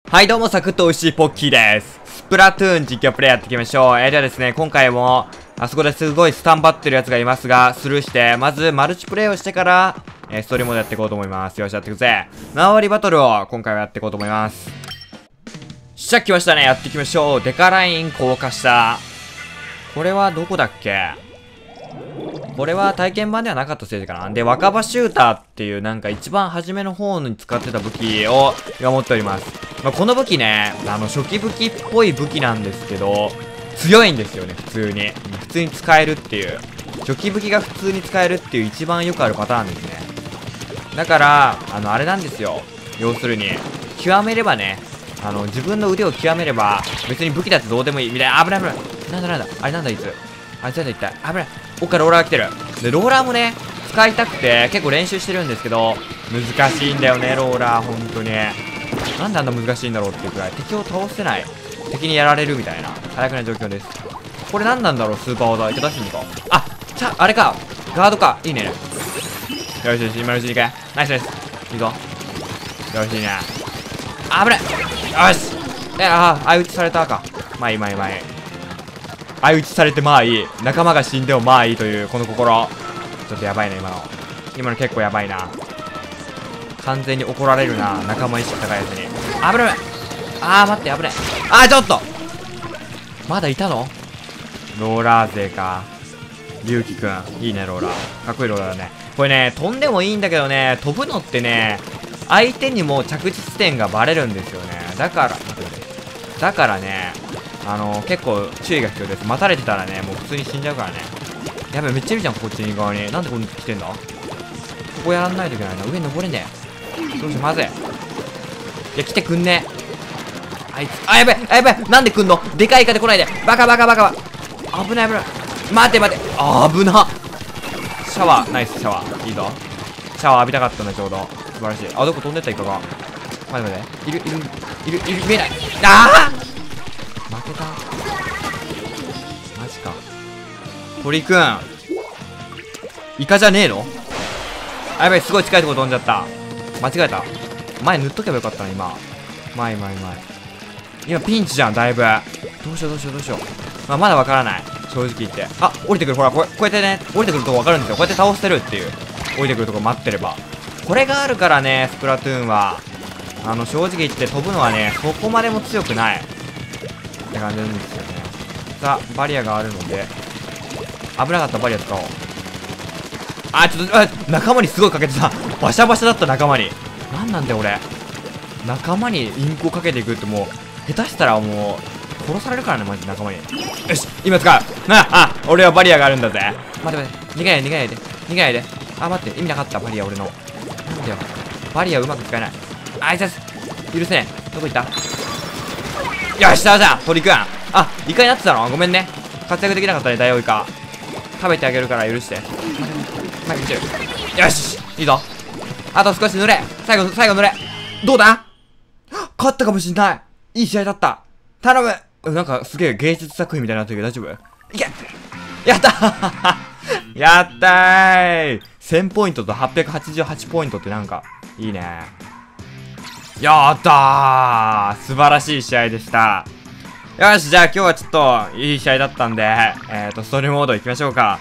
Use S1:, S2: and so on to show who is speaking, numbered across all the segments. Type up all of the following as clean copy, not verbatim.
S1: はいどうも、サクッと美味しいポッキーです。スプラトゥーン実況プレイやっていきましょう。ではですね、今回も、あそこですごいスタンバってるやつがいますが、スルーして、まずマルチプレイをしてから、ストーリーモードやっていこうと思います。よし、やっていくぜ。縄張りバトルを今回はやっていこうと思います。しゃ、来ましたね。やっていきましょう。デカライン高架下。これはどこだっけ？これは体験版ではなかったせいかな。で、若葉シューターっていうなんか一番初めの方に使ってた武器を今持っております。この武器ね、初期武器っぽい武器なんですけど、強いんですよね、普通に。普通に使えるっていう。初期武器が普通に使えるっていう一番よくあるパターンですね。だから、あれなんですよ。要するに、極めればね、自分の腕を極めれば、別に武器だってどうでもいい。みたいな。危ない危ない。なんだなんだ。あれなんだいつ。あいつなんだ一体。危ない。奥からローラーが来てる。で、ローラーもね、使いたくて、結構練習してるんですけど、難しいんだよね、ローラー、ほんとに。なんであんな難しいんだろうっていうくらい、敵を倒せない。敵にやられるみたいな、最悪な状況です。これ何なんだろう、スーパー技。一回出してみようか。あれか。ガードか。いいね。よしよし、今のうちに行け。ナイスです。いいぞ。よし、いいね。危ない。よし。相打ちされたか。まあいいまあいいまあいい。相打ちされてまあいい。仲間が死んでもまあいいというこの心。ちょっとやばいな今の結構やばいな。完全に怒られるな、仲間意識高いやつに。危ない。待って危ない。ちょっとまだいたの。ローラー勢か。龍樹くんいいね。ローラーかっこいいローラーだね。これね、飛んでもいいんだけどね、飛ぶのってね、相手にも着地地点がバレるんですよね。だからね、結構注意が必要です。待たれてたらね、もう普通に死んじゃうからね。やべえ、めっちゃいるじゃん、こっち側に。なんでこんな来てんだ。ここやらんないといけないな。上に登れんだよ。どうしよう、まずい。いや、来てくんね。あいつ、やべえ、なんで来んの。でかいイカで来ないで。バカ。危ない。待て。危な。シャワー、ナイス、シャワー。いいぞ。シャワー浴びたかったんだ、ちょうど。素晴らしい。どこ飛んでったイカが。待て。いる、見えない。負けた。マジか。鳥くん。イカじゃねえの？やべえ、すごい近いとこ飛んじゃった。間違えた。前塗っとけばよかったな、今。前。今ピンチじゃん、だいぶ。どうしよう。まだわからない。正直言って。降りてくる。ほら、こうやってね、降りてくるとこわかるんですよ。こうやって倒してるっていう。降りてくるとこ待ってれば。これがあるからね、スプラトゥーンは。正直言って飛ぶのはね、そこまでも強くない。って感じなんですよね。さあ、バリアがあるので。危なかった、バリア使おう。ちょっと、仲間にすごいかけてた。バシャバシャだった、仲間に。なんなんだよ、俺。仲間にインクをかけていくってもう、下手したらもう、殺されるからね、マジで仲間に。よし、今使う。俺はバリアがあるんだぜ。待って。逃げないで。待って、意味なかった、バリア、俺の。なんだよ。バリアうまく使えない。許せねえ。どこ行った？よし、倒した。鳥くん。イカになってたの？ごめんね。活躍できなかったね、ダイオウイカ。食べてあげるから許して。前見てる。よし、いいぞ。あと少し塗れ。最後塗れ。どうだ？勝ったかもしんない。いい試合だった。頼む。なんかすげえ芸術作品みたいになってるけど大丈夫？いけ。やったーやったー !1000 ポイントと888ポイントってなんか、いいね。やったー、素晴らしい試合でした。よし、じゃあ今日はちょっといい試合だったんで、ストーリーモード行きましょうか。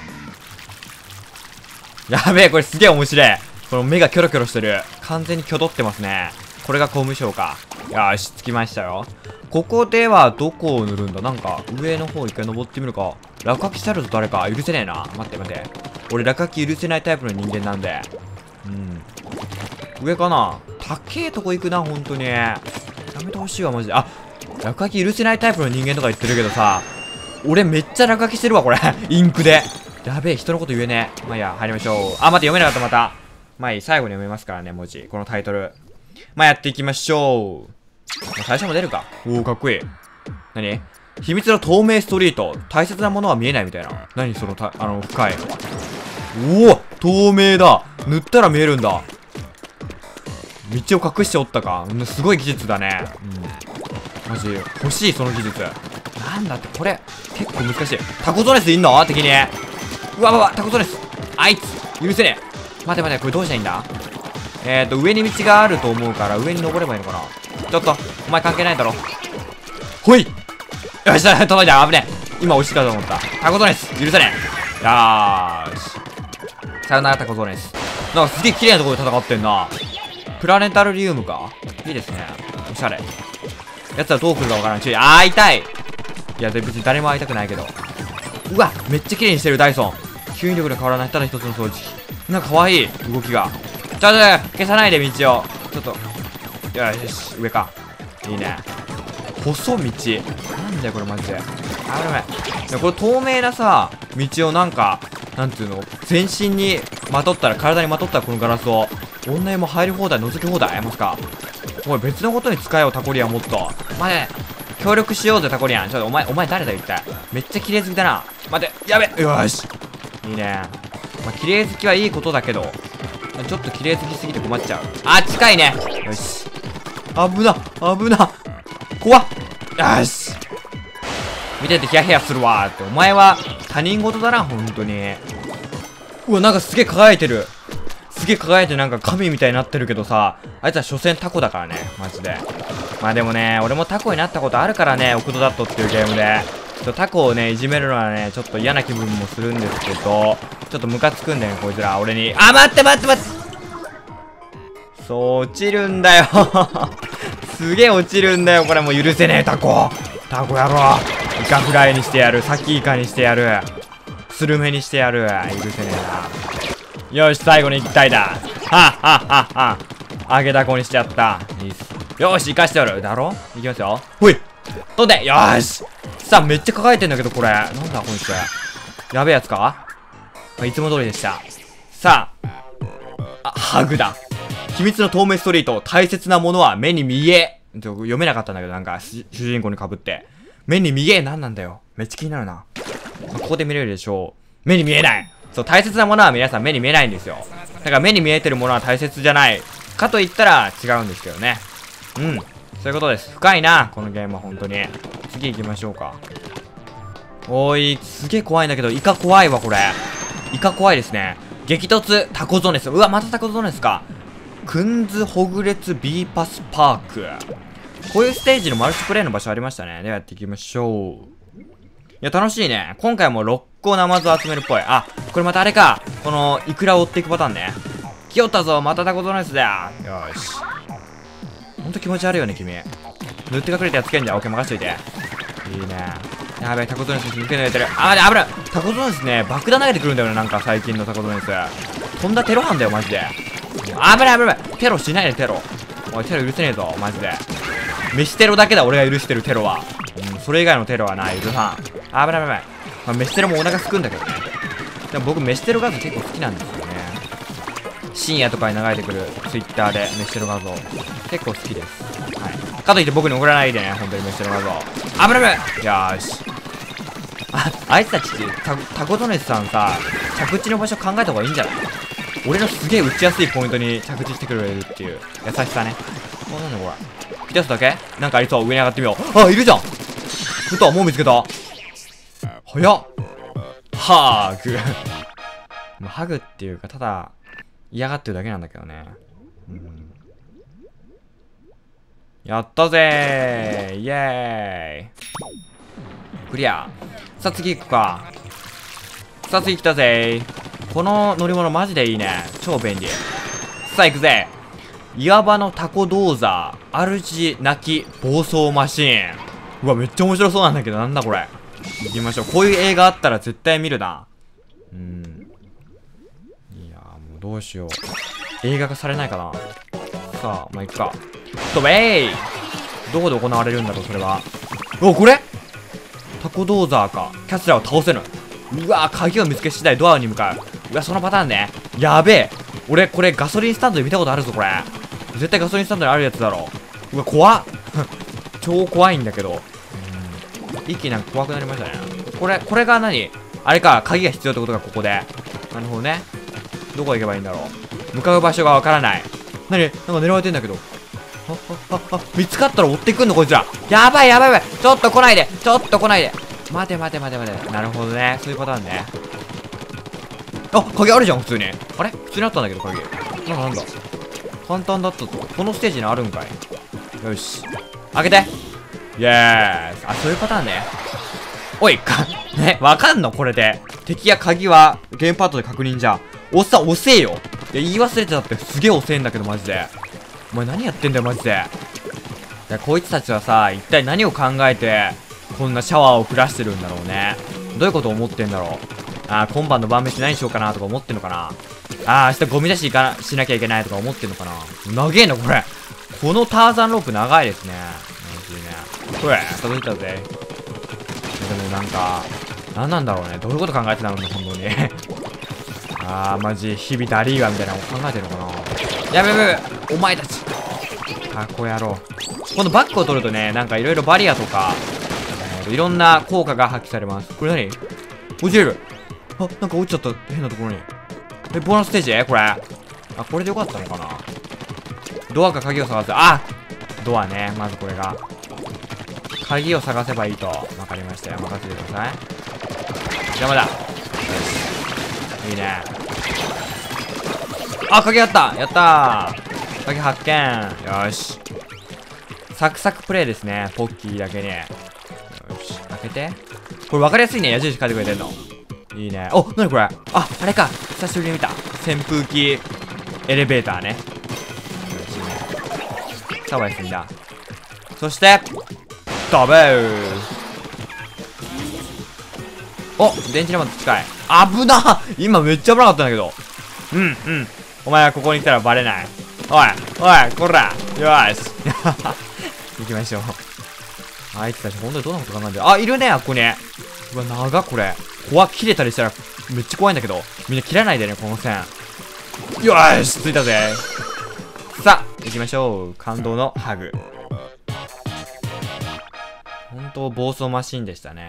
S1: やべえ、これすげえ面白い。この目がキョロキョロしてる。完全にキョドってますね。これが工務省か。よし、着きましたよ。ここではどこを塗るんだ？なんか、上の方一回登ってみるか。落書きしてあると誰か許せねえな。待って。俺落書き許せないタイプの人間なんで。上かな？高えとこ行くな、ほんとに。やめてほしいわ、マジで。落書き許せないタイプの人間とか言ってるけどさ、俺めっちゃ落書きしてるわ、これ。インクで。やべえ、人のこと言えねえ。まあいいや、入りましょう。待って、読めなかった、また。まあいい、最後に読めますからね、文字。このタイトル。やっていきましょう。最初も出るか。かっこいい。何？秘密の透明ストリート。大切なものは見えないみたいな。何その深い。透明だ。塗ったら見えるんだ。道を隠しておったか。すごい技術だね。マジ、欲しい、その技術。なんだって、これ、結構難しい。タコゾネスいんの？敵に。タコゾネス。あいつ、許せねえ。待て、これどうしたらいいんだ？上に道があると思うから、上に登ればいいのかな。 ちょっと、お前関係ないだろ。ほい。よし、届いた。危ねえ。今押しかと思った。タコゾネス。許さねえ。よーし。さよならタコゾネス。なんかすげえ綺麗なところで戦ってんな。プラネタリウムか。いいですね。おしゃれ。やつはどう来るかわからん。注意。痛い。いや、別に誰も会いたくないけど。うわ、めっちゃ綺麗にしてる、ダイソン。吸引力で変わらない。ただ一つの掃除機。なんか可愛い動きが。ちょっと、消さないで、道を。ちょっと。よし、上か。いいね。細道。なんだよ、これマジで。やばい。これ透明なさ、道をなんか、なんていうの、全身にまとったら、体にまとったらこのガラスを、女湯も入り放題、覗き放題、やりますか。おい、別のことに使えよ、タコリアンもっと。待て、協力しようぜ、タコリアン。ちょっと、お前誰だ、一体。めっちゃ綺麗好きだな。待て、やべ、よし。いいね。まあ、綺麗好きはいいことだけど、ちょっと綺麗好きすぎて困っちゃう。近いね。よし。危な。怖っ。よし。見ててヒヤヒヤするわーって。お前は他人事だな、ほんとに。うわ、なんかすげえ輝いてる。すげえ輝いてなんか神みたいになってるけどさ、あいつは所詮タコだからね、マジで。まあでもね、俺もタコになったことあるからね、オクトダットっていうゲームで。タコをね、いじめるのはね、ちょっと嫌な気分もするんですけど、ちょっとムカつくんだよね、こいつら。俺に。待ってそう、落ちるんだよ。すげえ落ちるんだよ、これもう許せねえ、タコ野郎。イカフライにしてやる。サキイカにしてやる。スルメにしてやる。許せねえな。よし、最後に1体だ。揚げだこにしちゃった。いいっす。よし、生かしてやる。だろいきますよ。ほい。飛んで。よーし。さあ、めっちゃ抱えてんだけど、これ。なんだ、こいつ。やべえやつか。いつも通りでした。さあ。ハグだ。秘密の透明ストリート。大切なものは目に見え。読めなかったんだけど、なんか、主人公に被って。目に見え。なんなんだよ。めっちゃ気になるな。ここで見れるでしょう。目に見えない。そう、大切なものは皆さん目に見えないんですよ。だから目に見えてるものは大切じゃない。かと言ったら違うんですけどね。そういうことです。深いな、このゲームは本当に。次行きましょうか。すげえ怖いんだけど、イカ怖いわ、これ。イカ怖いですね。激突、タコゾネス。うわ、またタコゾネスか。クンズホグレツ B パスパーク。こういうステージのマルチプレイの場所ありましたね。ではやっていきましょう。いや、楽しいね。今回も6個ナマズを集めるっぽい。これまたあれか。この、イクラを追っていくパターンね。来よったぞ、またタコゾネスだよ。よし。ほんと気持ち悪いよね、君。塗って隠れたやつけんじゃん。オッケー、任しといて。いいね。やべえ、タコゾネス抜け抜いてる。危ない。タコゾネスね、爆弾投げてくるんだよね、なんか最近のタコゾネス。とんだテロ犯だよ、マジで。危ない。テロしないで、テロ。おい、テロ許せねえぞ、マジで。飯テロだけだ、俺が許してるテロは。それ以外のテロはない、許さん。危ない。まあ、飯テロもお腹すくんだけどね。でも僕、飯テロ画像結構好きなんですよね。深夜とかに流れてくる、ツイッターで飯テロ画像。結構好きです。はい。かといって僕に送らないでね、本当に飯テロ画像。危ない。よーし。あいつたち、タコゾネスさんさ、着地の場所考えた方がいいんじゃない？俺のすげえ打ちやすいポイントに着地してくれるっていう優しさね。なんだこれ。一つだけなんかありそう。上に上がってみよう。いるじゃん。もう見つけた。早っ。ハーグ。ハグっていうか、ただ、嫌がってるだけなんだけどね。やったぜー。イエーイ。クリア。さあ次行くか。さあ次来たぜー。この乗り物マジでいいね。超便利。さあ行くぜ。岩場のタコ銅座、主なき暴走マシーン。うわ、めっちゃ面白そうなんだけど、なんだこれ。行きましょう。こういう映画あったら絶対見るな。いやー、もうどうしよう。映画化されないかな。さあ、まあ、行くか。ウェイ。どこで行われるんだろう、それは。これタコ銅座か。キャスラーを倒せぬ。うわー、鍵を見つけ次第ドアに向かう。うわ、そのパターンね。やべえ。俺、これガソリンスタンドで見たことあるぞ、これ。絶対ガソリンスタンドにあるやつだろう。うわ、怖っ。超怖いんだけど。一気になんか怖くなりましたね。これが何？あれか、鍵が必要ってことがここで。なるほどね。どこ行けばいいんだろう。向かう場所がわからない。なんか狙われてんだけど。見つかったら追ってくんのこいつら。やばい。ちょっと来ないで。待て。なるほどね。そういうパターンね。鍵あるじゃん、普通に。あれ普通にあったんだけど、鍵。なんだ。簡単だったぞ。このステージにあるんかい。 よし。開けて。イエーイ。あ、そういうパターンね。おい、ね、わかんのこれで。敵や鍵はゲームパッドで確認じゃん。おっさん、押せよ。いや、言い忘れてたって。すげえ遅えんだけど、マジで。お前何やってんだよ、マジで。いや、こいつたちはさ、一体何を考えて、こんなシャワーを降らしてるんだろうね。どういうこと思ってんだろう。今晩の晩飯何しようかなとか思ってんのかな。明日ゴミ出ししなきゃいけないとか思ってんのかな。長えな、これ。このターザンロープ長いですね。マジでね。これ、届いたぜ。でもなんか、何なんだろうね。どういうこと考えてたの本当に。マジ、日々ダリーガーみたいなの考えてるのかな。やべやべやべ、お前たち。タコ野郎。今度バックを取るとね、なんかいろいろバリアとか、いろんな効果が発揮されます。これ何？落ちれる。あ、なんか落ちちゃった。変なところに。ボーナスステージこれ。これでよかったのかな。ドアか鍵を探す。ドアね。まずこれが。鍵を探せばいいと。わかりましたよ。任せてください。邪魔だ。よし。いいね。鍵あった。やったー。鍵発見。よし。サクサクプレイですね。ポッキーだけね。よし。開けて。これ分かりやすいね。矢印書いてくれてんの。いいね。お、なにこれ。あれか。久しぶりに見た。扇風機エレベーターね。よしね。さばいすぎだ。そして、飛ぶー。お、電池のまで近い。危な！今めっちゃ危なかったんだけど。お前はここに来たらバレない。おい、こら。よーし。行きましょう。あいつたち本当にどんなこと考えてる？いるね、ここに。うわ、長っ、これ。切れたりしたらめっちゃ怖いんだけど。みんな切らないでね、この線。よーし、着いたぜ。さあ、行きましょう。感動のハグ。本当暴走マシンでしたね。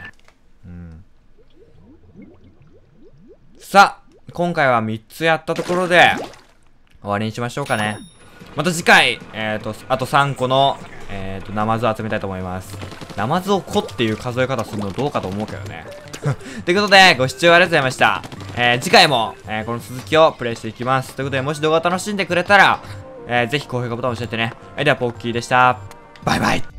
S1: さあ、今回は3つやったところで終わりにしましょうかね。また次回、あと3個の、ナマズを集めたいと思います。ナマズを個っていう数え方するのどうかと思うけどね。ということで、ご視聴ありがとうございました。次回も、この続きをプレイしていきます。ということで、もし動画を楽しんでくれたら、ぜひ高評価ボタンを押してね。では、ポッキーでした。バイバイ。